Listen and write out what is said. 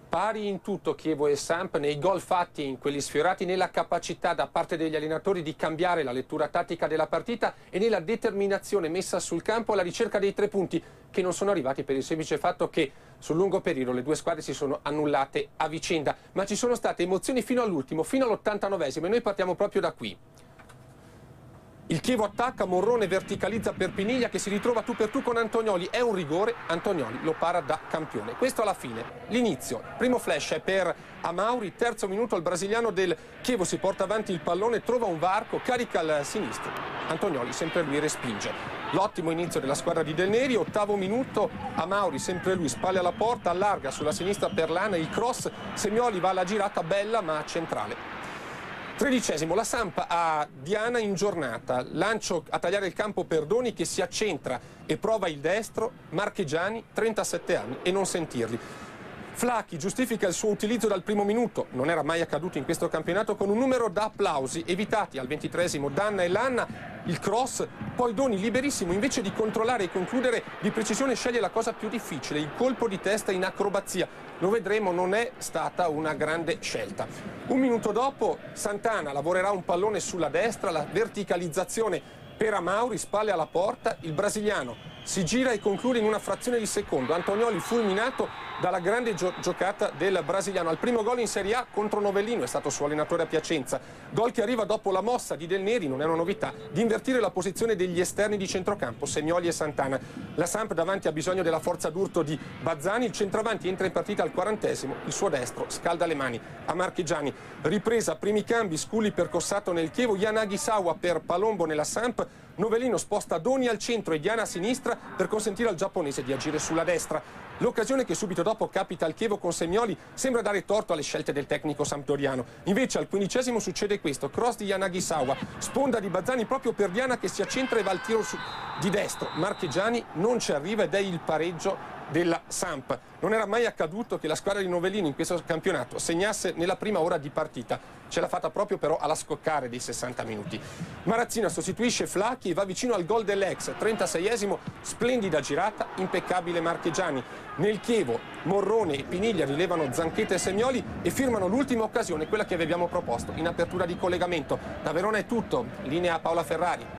Pari in tutto Chievo e Samp, nei gol fatti in quelli sfiorati, nella capacità da parte degli allenatori di cambiare la lettura tattica della partita e nella determinazione messa sul campo alla ricerca dei 3 punti che non sono arrivati per il semplice fatto che sul lungo periodo le due squadre si sono annullate a vicenda, ma ci sono state emozioni fino all'ultimo, fino all'89esimo, e noi partiamo proprio da qui. Il Chievo attacca, Morrone verticalizza per Piniglia che si ritrova tu per tu con Antonioli, è un rigore, Antonioli lo para da campione. Questo alla fine, l'inizio, primo flash è per Amauri, terzo minuto il brasiliano del Chievo si porta avanti il pallone, trova un varco, carica al sinistro, Antonioli sempre lui respinge. L'ottimo inizio della squadra di Del Neri, ottavo minuto, Amauri sempre lui, spalle alla porta, allarga sulla sinistra per Lana, il cross, Semioli va alla girata bella ma centrale. 13esimo, la Samp a Diana in giornata, lancio a tagliare il campo per Doni che si accentra e prova il destro, Marchegiani, 37 anni e non sentirli. Flacchi giustifica il suo utilizzo dal primo minuto, non era mai accaduto in questo campionato, con un numero da applausi, evitati al 23esimo Danna e Lanna, il cross, poi Doni liberissimo, invece di controllare e concludere di precisione sceglie la cosa più difficile, il colpo di testa in acrobazia. Lo vedremo, non è stata una grande scelta. Un minuto dopo Santana lavorerà un pallone sulla destra, la verticalizzazione per Amauri, spalle alla porta, il brasiliano si gira e conclude in una frazione di secondo. Antonioli fulminato dalla grande giocata del brasiliano. Al primo gol in Serie A contro Novellino, è stato suo allenatore a Piacenza. Gol che arriva dopo la mossa di Del Neri, non è una novità, di invertire la posizione degli esterni di centrocampo, Semioli e Santana. La Samp davanti ha bisogno della forza d'urto di Bazzani, il centravanti entra in partita al 40esimo, il suo destro scalda le mani a Marchegiani. Ripresa, primi cambi, Sculi per Cossato nel Chievo, Yanagisawa per Palombo nella Samp, Novellino sposta Doni al centro e Diana a sinistra per consentire al giapponese di agire sulla destra. L'occasione che subito dopo capita al Chievo con Semioli sembra dare torto alle scelte del tecnico sampdoriano. Invece al 15esimo succede questo, cross di Yanagisawa, sponda di Bazzani proprio per Diana che si accentra e va al tiro di destro. Marchegiani non ci arriva ed è il pareggio della Samp. Non era mai accaduto che la squadra di Novellino in questo campionato segnasse nella prima ora di partita. Ce l'ha fatta proprio però alla scoccare dei 60 minuti. Marazzina sostituisce Flacchi e va vicino al gol dell'ex, 36esimo, splendida girata, impeccabile Marchegiani. Nel Chievo Morrone e Piniglia rilevano Zanchetta e Semioli e firmano l'ultima occasione, quella che vi abbiamo proposto in apertura di collegamento. Da Verona è tutto, linea a Paola Ferrari.